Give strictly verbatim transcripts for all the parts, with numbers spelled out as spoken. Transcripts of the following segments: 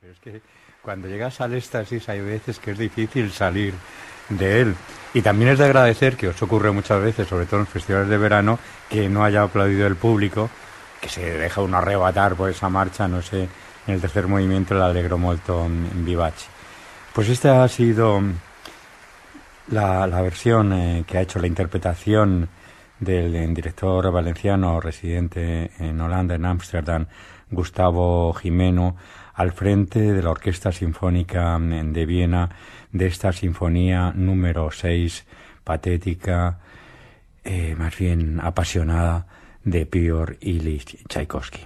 Es que cuando llegas al éxtasis hay veces que es difícil salir de él. Y también es de agradecer, que os ocurre muchas veces, sobre todo en festivales de verano, que no haya aplaudido el público, que se deja uno arrebatar por esa marcha, no sé, en el tercer movimiento el Allegro molto vivace. Pues esta ha sido la, la versión eh, que ha hecho la interpretación del eh, director valenciano residente en Holanda, en Ámsterdam, Gustavo Gimeno, al frente de la Orquesta Sinfónica de Viena, de esta sinfonía número seis, patética, eh, más bien apasionada, de Piotr Ilich Tchaikovsky.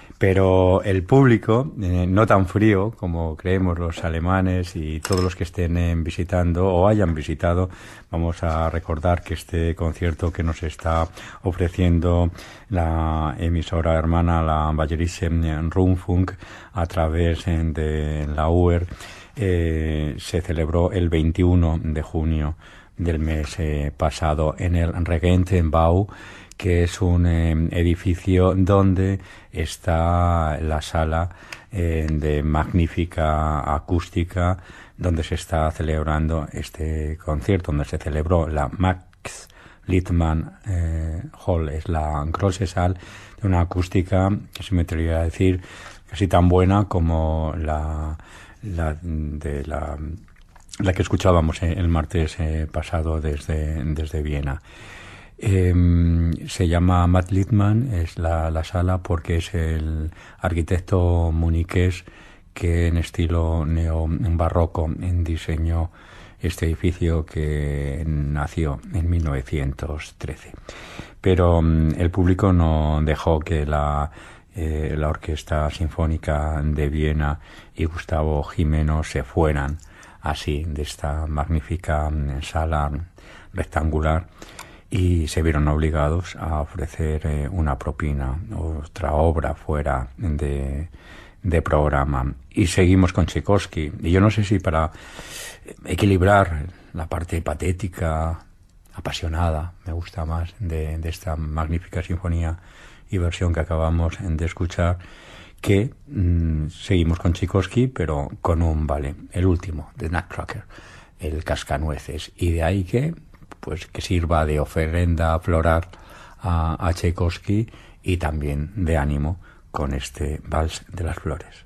Pero el público, eh, no tan frío como creemos los alemanes y todos los que estén eh, visitando o hayan visitado, vamos a recordar que este concierto que nos está ofreciendo la emisora hermana, la Bayerische Rundfunk, a través eh, de la U E R, eh, se celebró el veintiuno de junio del mes eh, pasado en el Regentenbau, que es un eh, edificio donde está la sala eh, de magnífica acústica, donde se está celebrando este concierto, donde se celebró la Max Littmann eh, Hall, es la Grosse Saal, de una acústica que se me atrevería a decir casi tan buena como la, la de la, la que escuchábamos eh, el martes eh, pasado desde, desde Viena. Eh, se llama Max Littmann, es la, la sala, porque es el arquitecto muniqués que en estilo neobarroco diseñó este edificio, que nació en mil novecientos trece. Pero um, el público no dejó que la, eh, la Orquesta Sinfónica de Viena y Gustavo Gimeno se fueran así de esta magnífica sala rectangular, y se vieron obligados a ofrecer eh, una propina, otra obra fuera de, de programa. Y seguimos con Tchaikovsky. Y yo no sé si para equilibrar la parte patética, apasionada, me gusta más, de, de esta magnífica sinfonía y versión que acabamos de escuchar, que mmm, seguimos con Tchaikovsky, pero con un ballet, el último, The Nutcracker, el Cascanueces. Y de ahí que pues que sirva de ofrenda floral a, a Tchaikovsky, y también de ánimo con este Vals de las Flores.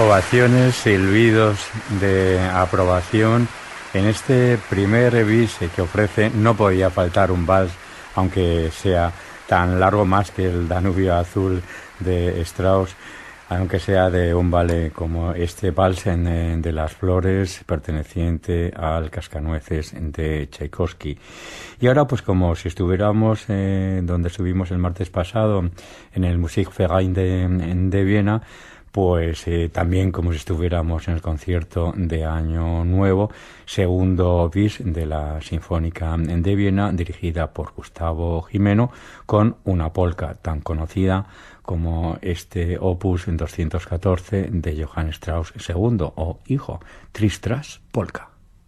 Ovaciones, silbidos de aprobación en este primer bis que ofrece. No podía faltar un vals, aunque sea tan largo, más que el Danubio Azul de Strauss, aunque sea de un ballet como este vals en, de las flores, perteneciente al Cascanueces de Tchaikovsky. Y ahora, pues como si estuviéramos eh, donde estuvimos el martes pasado, en el Musikverein de, de Viena, pues eh, también como si estuviéramos en el concierto de Año Nuevo, segundo bis de la Sinfónica de Viena, dirigida por Gustavo Gimeno, con una polka tan conocida como este opus doscientos catorce de Johann Strauss segundo, o hijo, Tristras Polka.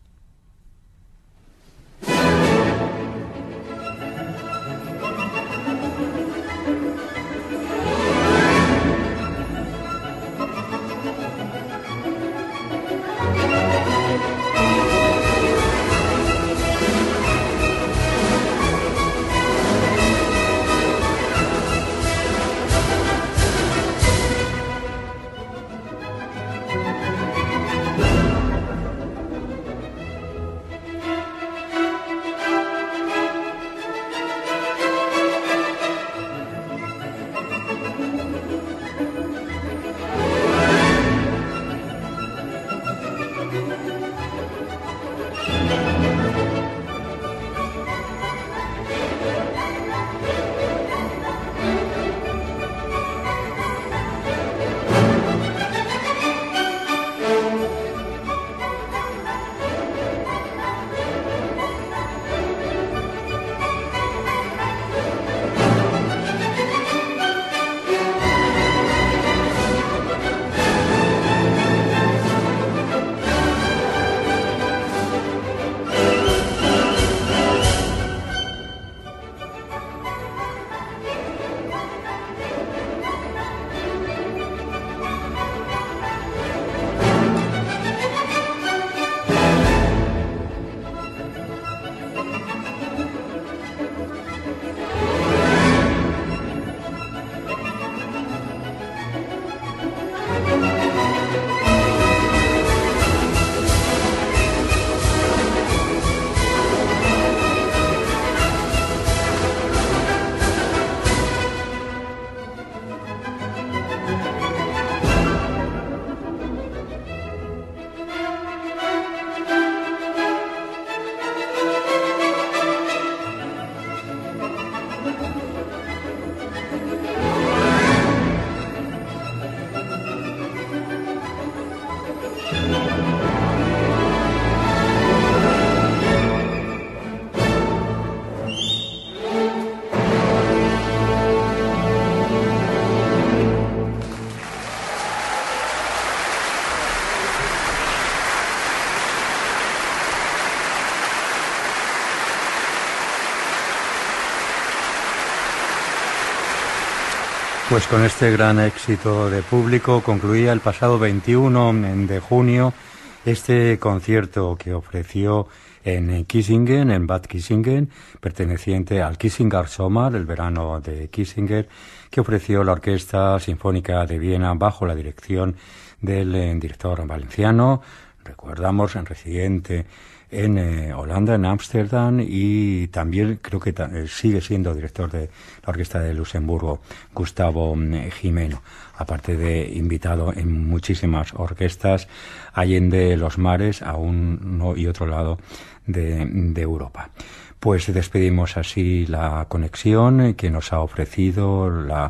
Pues con este gran éxito de público concluía el pasado veintiuno de junio este concierto que ofreció en Kissingen, en Bad Kissingen, perteneciente al Kissinger Sommer, el verano de Kissinger, que ofreció la Orquesta Sinfónica de Viena bajo la dirección del eh, director valenciano, recordamos, en residente en eh, Holanda, en Ámsterdam, y también creo que ta eh, sigue siendo director de la Orquesta de Luxemburgo, Gustavo eh, Gimeno, aparte de invitado en muchísimas orquestas allende los mares a uno y otro lado de, de Europa. Pues despedimos así la conexión que nos ha ofrecido la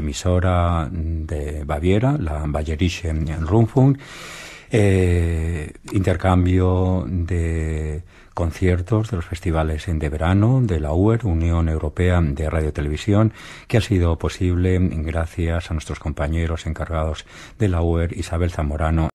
emisora de Baviera, la Bayerische Rundfunk. Eh, intercambio de conciertos de los festivales de verano de la U E R, Unión Europea de Radio y Televisión, que ha sido posible gracias a nuestros compañeros encargados de la U E R, Isabel Zamorano